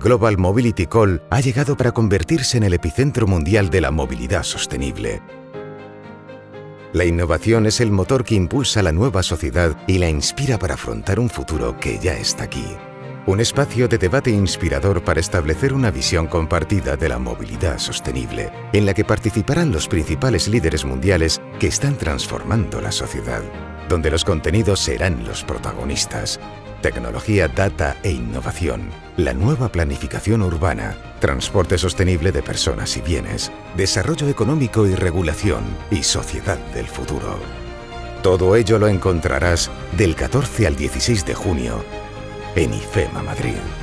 Global Mobility Call ha llegado para convertirse en el epicentro mundial de la movilidad sostenible. La innovación es el motor que impulsa la nueva sociedad y la inspira para afrontar un futuro que ya está aquí. Un espacio de debate inspirador para establecer una visión compartida de la movilidad sostenible, en la que participarán los principales líderes mundiales que están transformando la sociedad, donde los contenidos serán los protagonistas. Tecnología, data e innovación, la nueva planificación urbana, transporte sostenible de personas y bienes, desarrollo económico y regulación y sociedad del futuro. Todo ello lo encontrarás del 14 al 16 de junio en IFEMA Madrid.